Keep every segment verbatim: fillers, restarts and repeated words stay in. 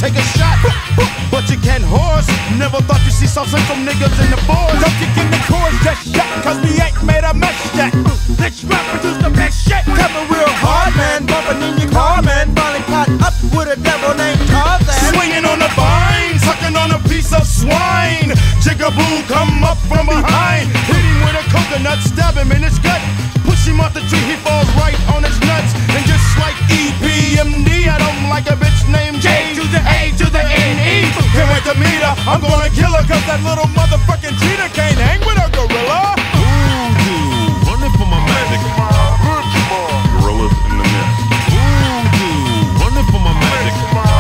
take a shot, but you can't horse. Never thought you'd see South Central niggas in the force. Don't you give the chorus just shut, cause we ain't made a mess yet. This rap produce the best shit. Coming real hard, man, bumping in your car, man. Finally caught up with a devil named Tarzan. Swinging on the vine, sucking on a piece of swine. Jigaboo come up from behind, hit him with a coconut, stab him in his gut. Push him off the tree, he falls right on his nuts. And just like E P M D, I don't like a bitch named J to the A to the N E. Can't wait to meet her, I'm gonna kill her, cause that little motherfucking cheetah can't hang with a gorilla. Voodoo, running for my magic. Gorillas in the mist. Voodoo, running for my magic.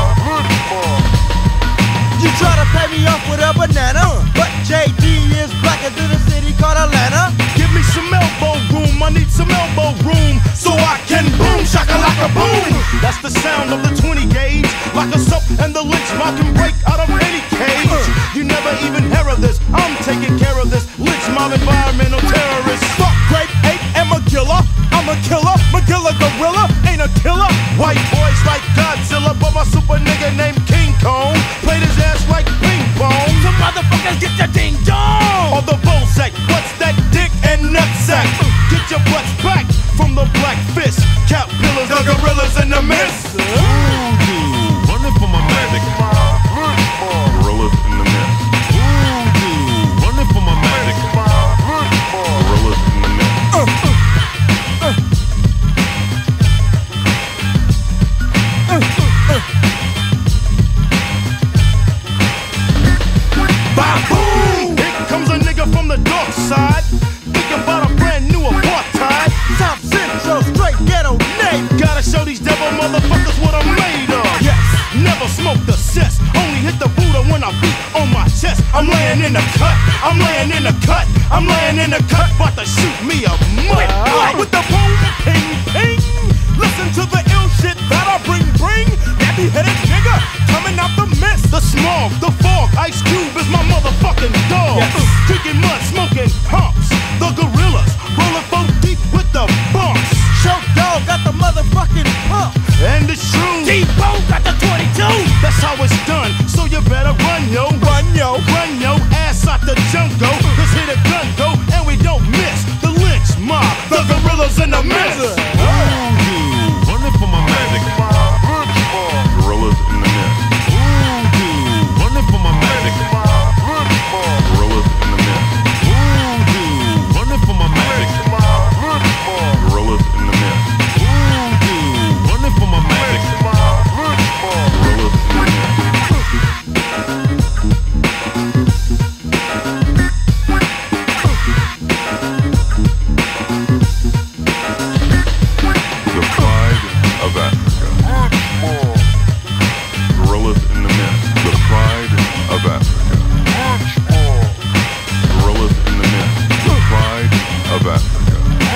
You try to pay me off with a banana, but J D is blacker than a city called Atlanta. Give me some elbow room, I need some elbow room, so I can boom, shakalaka boom. That's the sound of the twenty gauge, like a soap and the lynch mob can break out of any cage. You never even hear of this, I'm taking care of this lynch mob environmental terrorist. Fuck grape ape and Magilla, I'm a killer, Magilla gorilla ain't a killer. White boys like Godzilla, but my super nigga named King Kong played his ass like ping pong. Some motherfuckers get your ding dong. Or the Bozak, what's that dick and nutsack? Get your butts back from the black fist. Cap pillars, the gorillas in the mist. Voodoo, running for my magic. Gorillas in the mist. Voodoo, running for my magic. Gorillas in the mist. Ba-boom! Here comes a nigga from the dark side, thinking about a brand new apartheid. South Central, straight ghetto name. Gotta show these devil motherfuckers what I'm made of. Yes. Never smoked the cess, only hit the Buddha when I beat on my chest. I'm laying in the cut, I'm laying in the cut, I'm laying in the cut, about to shoot me a mud. What? With the boom, ping, ping. Listen to the ill shit that I bring, bring. Nappy headed nigga coming out the mist. The smog, the fog, Ice Cube is my motherfucking dog. Yes. Drinking mud, smoking humps. The gorillas rolling four deep with the bumps. Show dog got the motherfucking pump. And it's true, T-Bone got the twenty-two. that's how it's done. So you better run, yo, Run yo. run yo ass out the jungle. Cause here the gun go, and we don't miss. The lynch mob, the gorillas in the mist. Voodoo, running for my magic. Gorillas in the mist. Voodoo, running for my magic. Gorillas in the mist. Voodoo, running for my magic. Gorillas in the mist. Voodoo, running for my magic. Gorillas in the mist. The pride of Africa. Gorillas in the mist. The pride of Africa. Gorillas in the mist. The pride of Africa.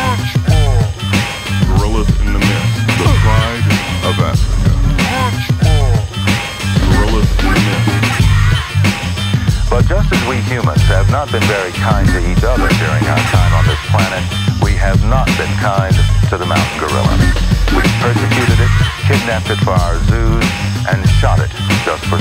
Gorillas in the mist. The pride of Africa. Gorillas in the mist. But just as we humans have not been very kind to each other during our time on this planet, we have not been kind to the mountain gorilla. We've persecuted it, kidnapped it for our zoos, and shot it just for